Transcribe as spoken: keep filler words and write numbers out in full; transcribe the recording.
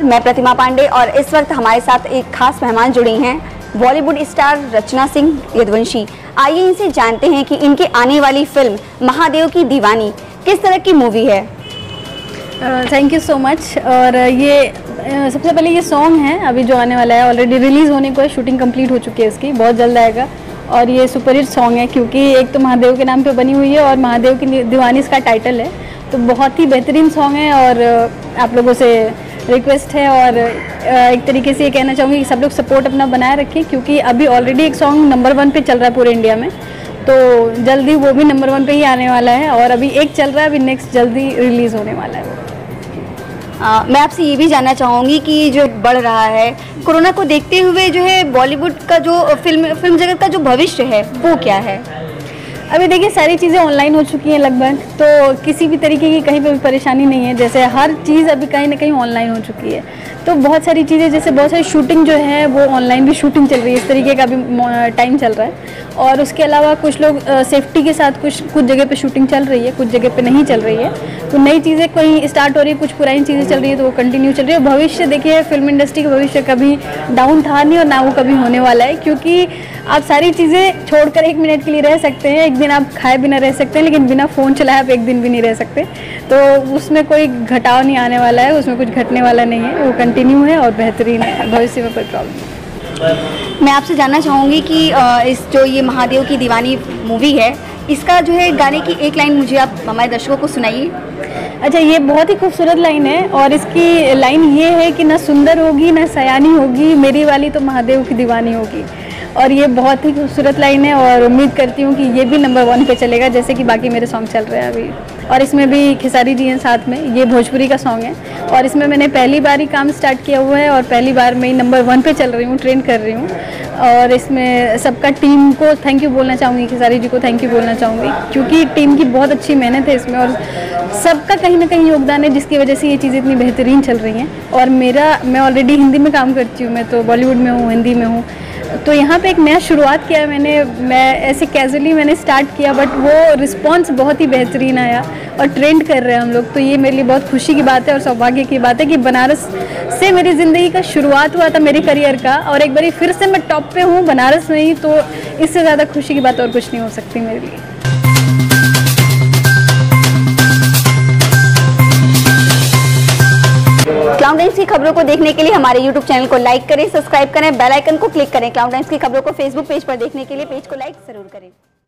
मैं प्रतिमा पांडे और इस वक्त हमारे साथ एक खास मेहमान जुड़ी हैं, बॉलीवुड स्टार रचना सिंह यदुवंशी। आइए इनसे जानते हैं कि इनकी आने वाली फिल्म महादेव की दीवानी किस तरह की मूवी है। Thank you so much. और ये uh, सबसे पहले ये सॉन्ग है अभी जो आने वाला है, ऑलरेडी रिलीज़ होने को है, शूटिंग कंप्लीट हो चुकी है इसकी, बहुत जल्द आएगा। और ये सुपरहिट सॉन्ग है क्योंकि एक तो महादेव के नाम पे बनी हुई है और महादेव की दीवानी इसका टाइटल है, तो बहुत ही बेहतरीन सॉन्ग है। और आप लोगों से रिक्वेस्ट है और एक तरीके से ये कहना चाहूँगी कि सब लोग सपोर्ट अपना बनाए रखें, क्योंकि अभी ऑलरेडी एक सॉन्ग नंबर वन पे चल रहा है पूरे इंडिया में, तो जल्दी वो भी नंबर वन पे ही आने वाला है। और अभी एक चल रहा है, अभी नेक्स्ट जल्दी रिलीज़ होने वाला है। आ, मैं आपसे ये भी जानना चाहूँगी कि जो बढ़ रहा है कोरोना को देखते हुए जो है बॉलीवुड का जो फिल्म फिल्म जगत का जो भविष्य है वो क्या है। अभी देखिए सारी चीज़ें ऑनलाइन हो चुकी हैं लगभग, तो किसी भी तरीके की कहीं पे भी परेशानी नहीं है। जैसे हर चीज़ अभी कहीं ना कहीं ऑनलाइन हो चुकी है, तो बहुत सारी चीज़ें, जैसे बहुत सारी शूटिंग जो है वो ऑनलाइन भी शूटिंग चल रही है, इस तरीके का भी टाइम चल रहा है। और उसके अलावा कुछ लोग सेफ्टी के साथ कुछ कुछ जगह पे शूटिंग चल रही है, कुछ जगह पे नहीं चल रही है, तो नई चीज़ें कहीं स्टार्ट हो रही है, कुछ पुरानी चीज़ें चल रही है, तो वो कंटिन्यू चल रही है। भविष्य देखिए, फिल्म इंडस्ट्री का भविष्य कभी डाउन था नहीं और ना वो कभी होने वाला है, क्योंकि आप सारी चीज़ें छोड़कर एक मिनट के लिए रह सकते हैं, एक दिन आप खाए बिना रह सकते हैं, लेकिन बिना फ़ोन चलाए आप एक दिन भी नहीं रह सकते, तो उसमें कोई घटाव नहीं आने वाला है, उसमें कुछ घटने वाला नहीं है, वो कंटिन्यू है और बेहतरीन है, भविष्य में कोई प्रॉब्लम नहीं। मैं आपसे जानना चाहूँगी कि इस जो ये महादेव की दीवानी मूवी है, इसका जो है गाने की एक लाइन मुझे आप हमारे दर्शकों को सुनाइए। अच्छा, ये बहुत ही खूबसूरत लाइन है और इसकी लाइन ये है कि ना सुंदर होगी ना सयानी होगी, मेरी वाली तो महादेव की दीवानी होगी। और ये बहुत ही खूबसूरत लाइन है और उम्मीद करती हूँ कि ये भी नंबर वन पे चलेगा, जैसे कि बाकी मेरे सॉन्ग चल रहे हैं अभी। और इसमें भी खेसारी जी हैं साथ में, ये भोजपुरी का सॉन्ग है और इसमें मैंने पहली बार ही काम स्टार्ट किया हुआ है और पहली बार मैं नंबर वन पे चल रही हूँ, ट्रेन कर रही हूँ। और इसमें सबका टीम को थैंक यू बोलना चाहूँगी, खेसारी जी को थैंक यू बोलना चाहूँगी, क्योंकि टीम की बहुत अच्छी मेहनत है इसमें और सबका कहीं ना कहीं योगदान है, जिसकी वजह से ये चीज़ें इतनी बेहतरीन चल रही हैं। और मेरा मैं ऑलरेडी हिंदी में काम करती हूँ, मैं तो बॉलीवुड में हूँ, हिंदी में हूँ, तो यहाँ पे एक नया शुरुआत किया मैंने, मैं ऐसे कैजुअली मैंने स्टार्ट किया, बट वो रिस्पांस बहुत ही बेहतरीन आया और ट्रेंड कर रहे हैं हम लोग, तो ये मेरे लिए बहुत खुशी की बात है और सौभाग्य की बात है कि बनारस से मेरी ज़िंदगी का शुरुआत हुआ था मेरे करियर का, और एक बारी फिर से मैं टॉप पे हूँ बनारस में ही, तो इससे ज़्यादा खुशी की बात और कुछ नहीं हो सकती मेरे लिए। क्लाउड टाइम्स की खबरों को देखने के लिए हमारे यूट्यूब चैनल को लाइक करें, सब्सक्राइब करें, बेल आइकन को क्लिक करें। क्लाउड टाइम्स की खबरों को फेसबुक पेज पर देखने के लिए पेज को लाइक जरूर करें।